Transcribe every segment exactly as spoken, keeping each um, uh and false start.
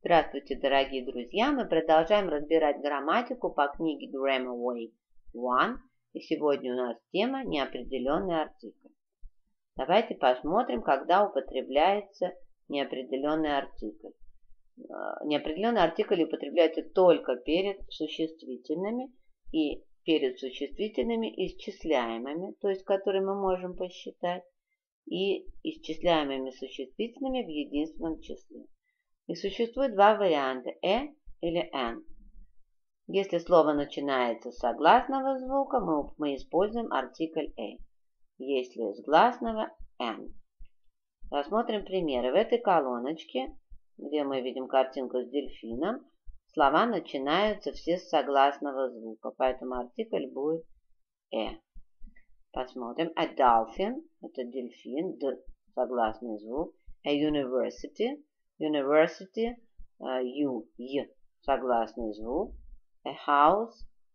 Здравствуйте, дорогие друзья! Мы продолжаем разбирать грамматику по книге Grammar Way один. И сегодня у нас тема неопределенный артикль. Давайте посмотрим, когда употребляется неопределенный артикль. Неопределенный артикль употребляется только перед существительными и перед существительными исчисляемыми, то есть которые мы можем посчитать, и исчисляемыми существительными в единственном числе. И существует два варианта – «э» или «н». Если слово начинается с согласного звука, мы, мы используем артикль «э». Если с гласного – «н». Рассмотрим примеры. В этой колоночке, где мы видим картинку с дельфином, слова начинаются все с согласного звука, поэтому артикль будет «э». Посмотрим. A dolphin – это дельфин, д – согласный звук. A university – University, uh, U, Y, согласный звук. A house,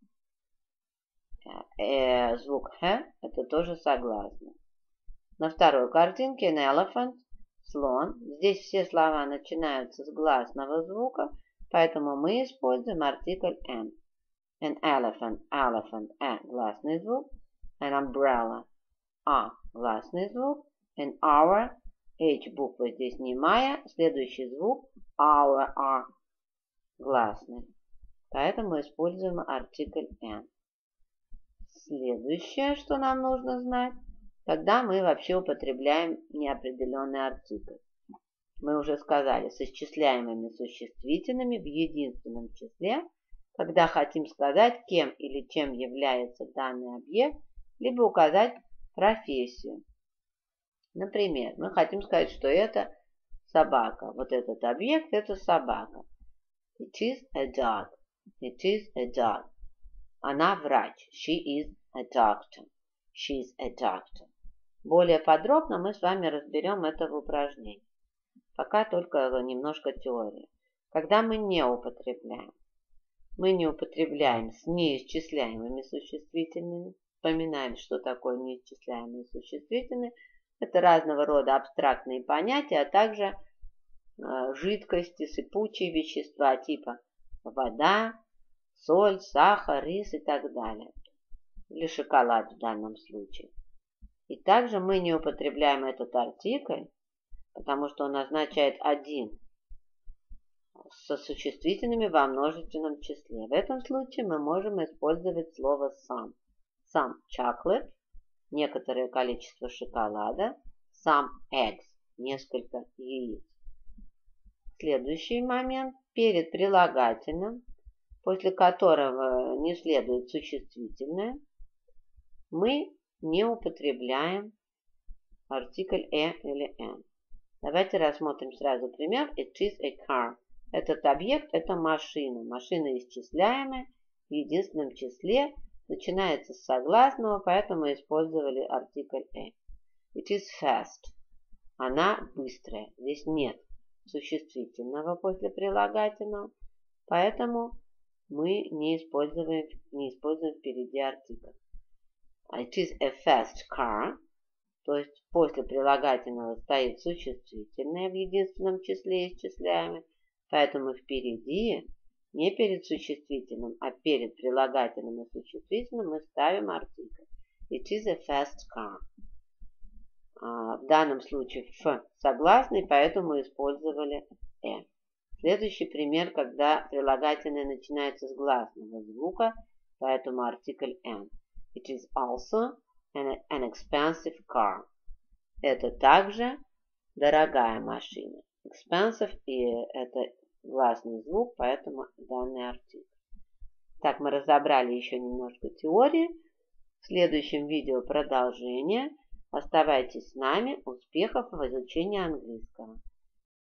uh, звук Х, это тоже согласный. На второй картинке an elephant, слон. Здесь все слова начинаются с гласного звука, поэтому мы используем артикль N. An elephant, elephant, э, гласный звук. An umbrella, а, гласный звук. An hour, H буква здесь немая, следующий звук our, R, гласный. Поэтому используем артикль N. Следующее, что нам нужно знать, когда мы вообще употребляем неопределенный артикль. Мы уже сказали, с исчисляемыми существительными в единственном числе, когда хотим сказать, кем или чем является данный объект, либо указать профессию. Например, мы хотим сказать, что это собака. Вот этот объект – это собака. It is a dog. It is a dog. Она врач. She is a doctor. She is a doctor. Более подробно мы с вами разберем это в упражнении. Пока только немножко теории. Когда мы не употребляем? Мы не употребляем с неисчисляемыми существительными. Вспоминаем, что такое неисчисляемые существительные. Это разного рода абстрактные понятия, а также э, жидкости, сыпучие вещества типа вода, соль, сахар, рис и так далее. Или шоколад в данном случае. И также мы не употребляем этот артикль, потому что он означает один со существительными во множественном числе. В этом случае мы можем использовать слово some. Some chocolate. Некоторое количество шоколада, some eggs, несколько яиц. Следующий момент, перед прилагательным, после которого не следует существительное, мы не употребляем артикль «э» или «н». Давайте рассмотрим сразу пример. It is a car. Этот объект – это машина. Машина исчисляемая в единственном числе, начинается с согласного, поэтому использовали артикль «э». It is fast. Она быстрая. Здесь нет существительного после прилагательного, поэтому мы не используем, не используем впереди артикль. It is a fast car. То есть после прилагательного стоит существительное в единственном числе исчисляемое, поэтому впереди не перед существительным, а перед прилагательным и существительным мы ставим артикль. It is a fast car. А, в данном случае F согласный, поэтому использовали «э». Следующий пример, когда прилагательное начинается с гласного звука, поэтому артикль «n». It is also an, an expensive car. Это также дорогая машина. Expensive и это гласный звук, поэтому данный артикль. Так, мы разобрали еще немножко теории. В следующем видео продолжение. Оставайтесь с нами. Успехов в изучении английского.